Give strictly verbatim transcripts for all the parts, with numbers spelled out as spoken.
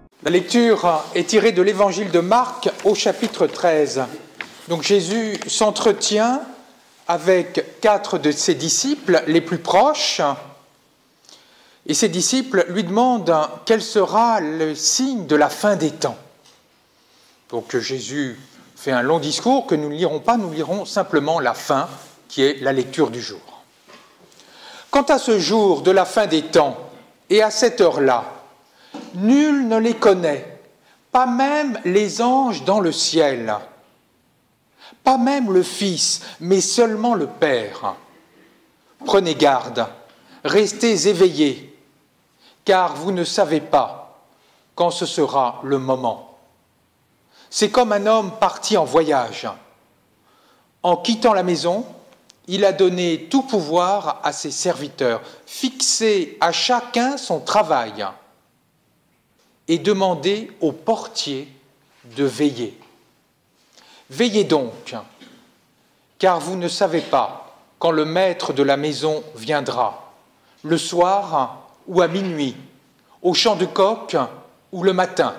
La lecture est tirée de l'évangile de Marc au chapitre treize. Donc Jésus s'entretient avec quatre de ses disciples les plus proches et ses disciples lui demandent quel sera le signe de la fin des temps. Donc Jésus fait un long discours que nous ne lirons pas, nous lirons simplement la fin qui est la lecture du jour. Quant à ce jour de la fin des temps et à cette heure-là, nul ne les connaît, pas même les anges dans le ciel, pas même le Fils, mais seulement le Père. Prenez garde, restez éveillés, car vous ne savez pas quand ce sera le moment. C'est comme un homme parti en voyage. En quittant la maison, il a donné tout pouvoir à ses serviteurs, fixé à chacun son travail et demandé au portier de veiller. Veillez donc, car vous ne savez pas quand le maître de la maison viendra, le soir ou à minuit, au chant de coq ou le matin.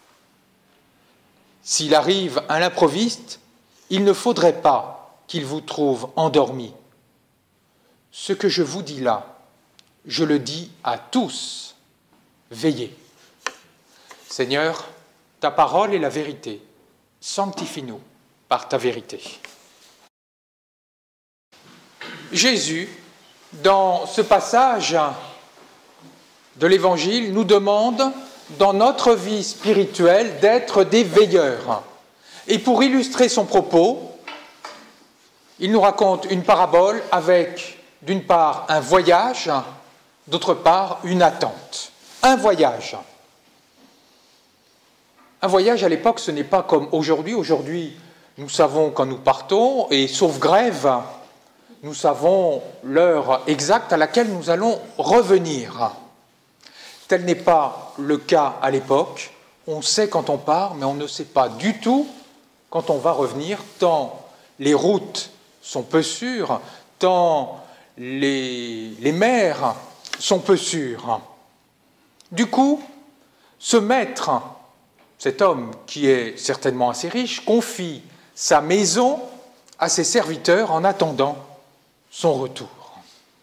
S'il arrive à l'improviste, il ne faudrait pas qu'il vous trouve endormi. Ce que je vous dis là, je le dis à tous, veillez. Seigneur, ta parole est la vérité. Sanctifie-nous par ta vérité. Jésus, dans ce passage de l'Évangile, nous demande, dans notre vie spirituelle, d'être des veilleurs. Et pour illustrer son propos, il nous raconte une parabole avec, d'une part, un voyage, d'autre part, une attente. Un voyage. Un voyage, à l'époque, ce n'est pas comme aujourd'hui. Aujourd'hui, nous savons quand nous partons, et sauf grève, nous savons l'heure exacte à laquelle nous allons revenir. Tel n'est pas le cas à l'époque. On sait quand on part, mais on ne sait pas du tout quand on va revenir, tant les routes sont peu sûres, tant les, les mers sont peu sûres. Du coup, ce maître, cet homme qui est certainement assez riche, confie sa maison à ses serviteurs en attendant son retour.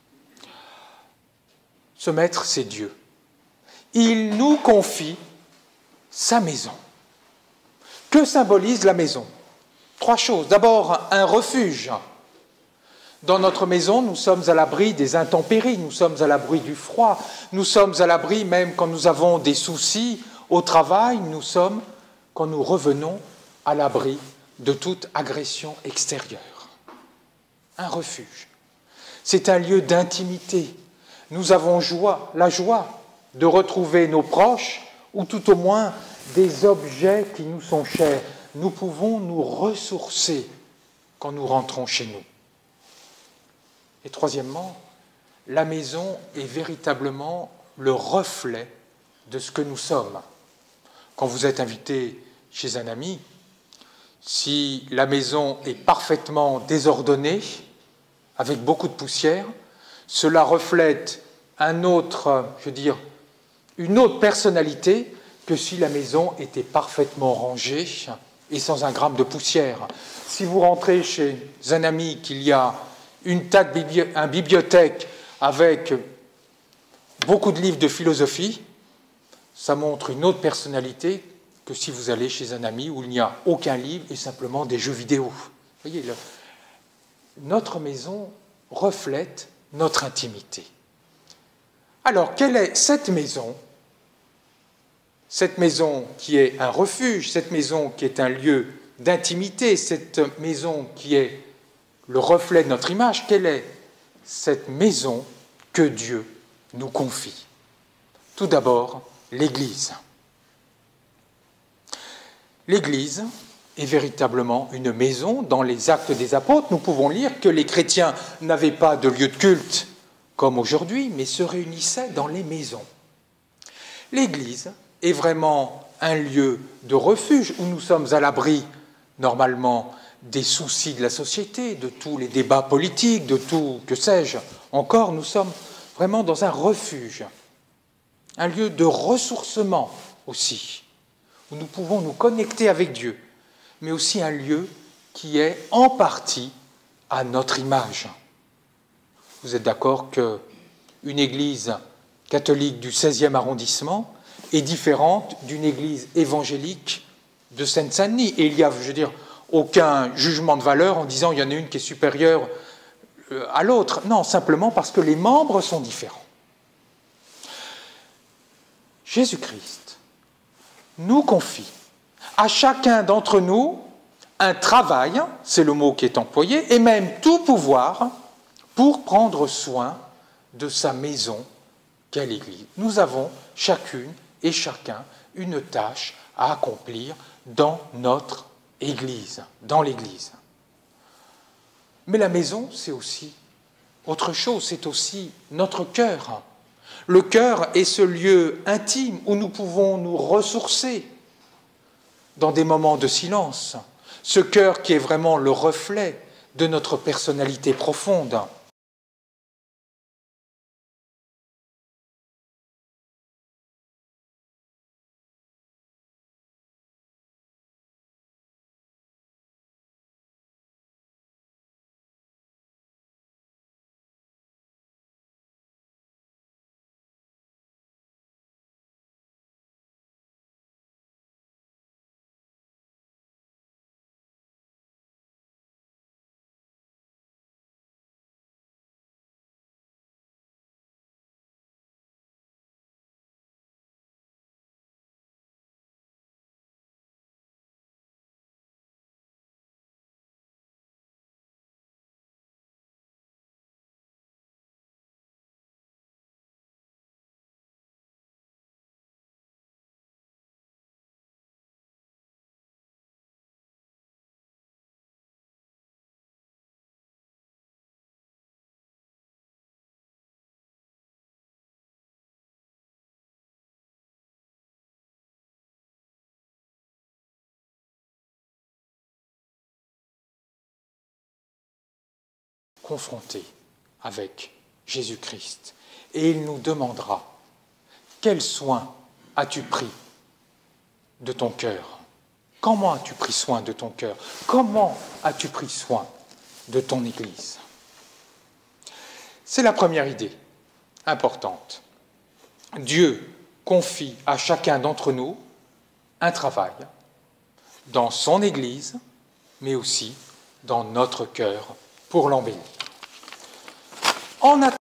Ce maître, c'est Dieu. Il nous confie sa maison. Que symbolise la maison ? Trois choses. D'abord, un refuge. Dans notre maison, nous sommes à l'abri des intempéries, nous sommes à l'abri du froid, nous sommes à l'abri même quand nous avons des soucis au travail, nous sommes, quand nous revenons, à l'abri de toute agression extérieure. Un refuge. C'est un lieu d'intimité. Nous avons joie, la joie de retrouver nos proches, ou tout au moins des objets qui nous sont chers. Nous pouvons nous ressourcer quand nous rentrons chez nous. Et troisièmement, la maison est véritablement le reflet de ce que nous sommes. Quand vous êtes invité chez un ami, si la maison est parfaitement désordonnée, avec beaucoup de poussière, cela reflète un autre, je veux dire, une autre personnalité que si la maison était parfaitement rangée et sans un gramme de poussière. Si vous rentrez chez un ami qu'il y a une tas de bibli- une bibliothèque avec beaucoup de livres de philosophie, ça montre une autre personnalité que si vous allez chez un ami où il n'y a aucun livre et simplement des jeux vidéo. Vous voyez, le, notre maison reflète notre intimité. Alors, quelle est cette maison ? Cette maison qui est un refuge, cette maison qui est un lieu d'intimité, cette maison qui est le reflet de notre image, quelle est cette maison que Dieu nous confie ? Tout d'abord, l'Église. L'Église est véritablement une maison. Dans les Actes des Apôtres, nous pouvons lire que les chrétiens n'avaient pas de lieu de culte comme aujourd'hui, mais se réunissaient dans les maisons. L'Église est vraiment un lieu de refuge où nous sommes à l'abri, normalement, des soucis de la société, de tous les débats politiques, de tout, que sais-je. Encore, nous sommes vraiment dans un refuge, un lieu de ressourcement aussi, où nous pouvons nous connecter avec Dieu, mais aussi un lieu qui est en partie à notre image. Vous êtes d'accord qu'une église catholique du seizième arrondissement est différente d'une église évangélique de Seine-Saint-Denis. Et il y a, je veux dire, aucun jugement de valeur en disant il y en a une qui est supérieure à l'autre. Non, simplement parce que les membres sont différents. Jésus-Christ nous confie à chacun d'entre nous un travail, c'est le mot qui est employé, et même tout pouvoir pour prendre soin de sa maison qu'est l'Église. Nous avons chacune et chacun une tâche à accomplir dans notre Église, dans l'Église. Mais la maison, c'est aussi autre chose, c'est aussi notre cœur. Le cœur est ce lieu intime où nous pouvons nous ressourcer dans des moments de silence. Ce cœur qui est vraiment le reflet de notre personnalité profonde. Confronté avec Jésus-Christ. Et il nous demandera, quel soin as-tu pris de ton cœur? Comment as-tu pris soin de ton cœur? Comment as-tu pris soin de ton Église? C'est la première idée importante. Dieu confie à chacun d'entre nous un travail dans son Église, mais aussi dans notre cœur pour l'embellir. En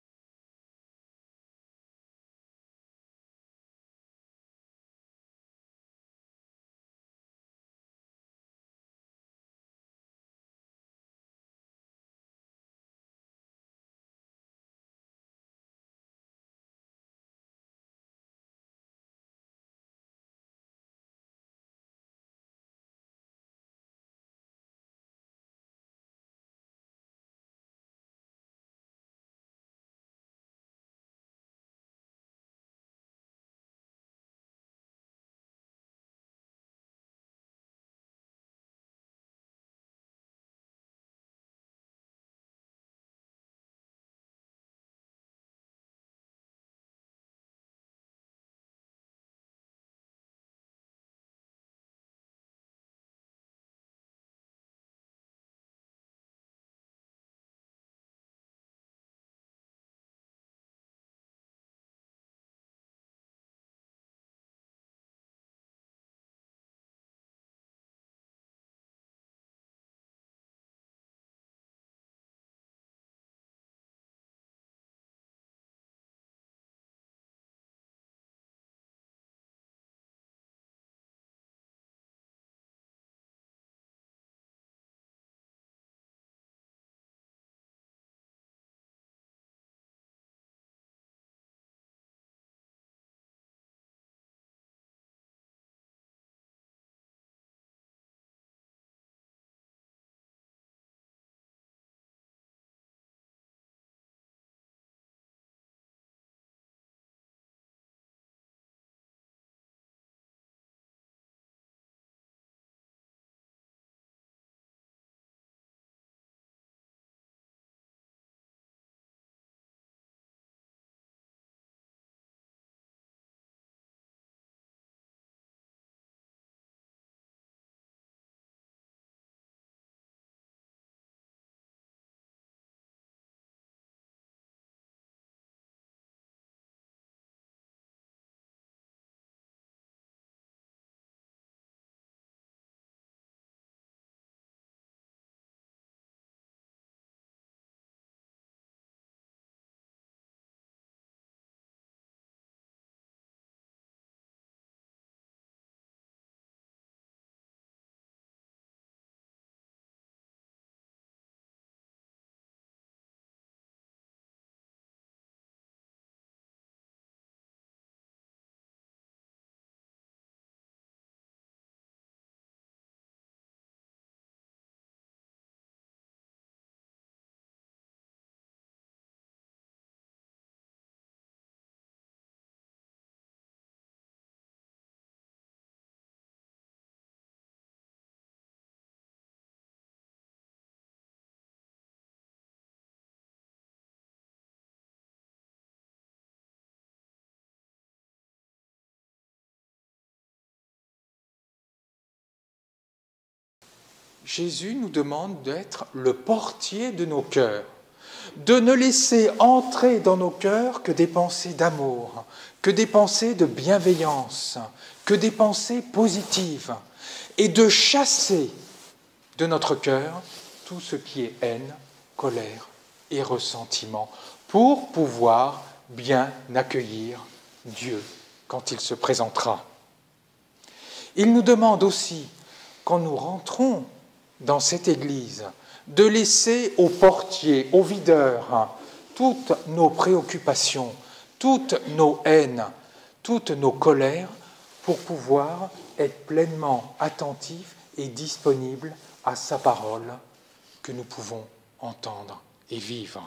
Jésus nous demande d'être le portier de nos cœurs, de ne laisser entrer dans nos cœurs que des pensées d'amour, que des pensées de bienveillance, que des pensées positives, et de chasser de notre cœur tout ce qui est haine, colère et ressentiment, pour pouvoir bien accueillir Dieu quand il se présentera. Il nous demande aussi, quand nous rentrons dans cette Église, de laisser au portier, au videur, toutes nos préoccupations, toutes nos haines, toutes nos colères, pour pouvoir être pleinement attentifs et disponibles à sa parole que nous pouvons entendre et vivre.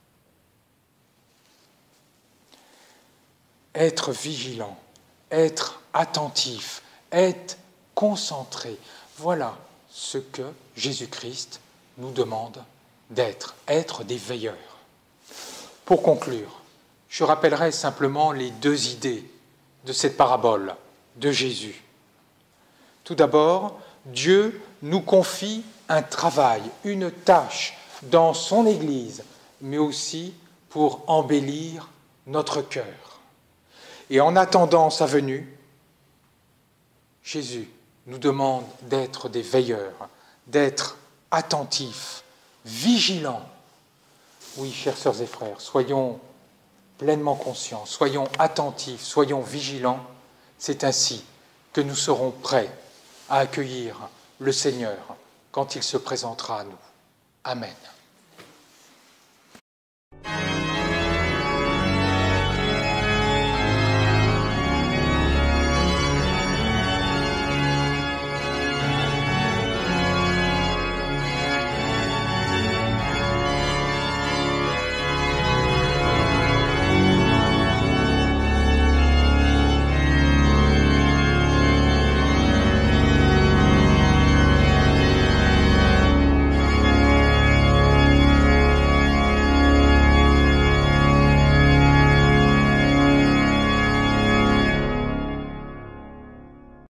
Être vigilant, être attentif, être concentré, voilà ce que Jésus-Christ nous demande d'être, être des veilleurs. Pour conclure, je rappellerai simplement les deux idées de cette parabole de Jésus. Tout d'abord, Dieu nous confie un travail, une tâche dans son Église, mais aussi pour embellir notre cœur. Et en attendant sa venue, Jésus nous demande d'être des veilleurs, d'être attentifs, vigilants. Oui, chères sœurs et frères, soyons pleinement conscients, soyons attentifs, soyons vigilants. C'est ainsi que nous serons prêts à accueillir le Seigneur quand il se présentera à nous. Amen.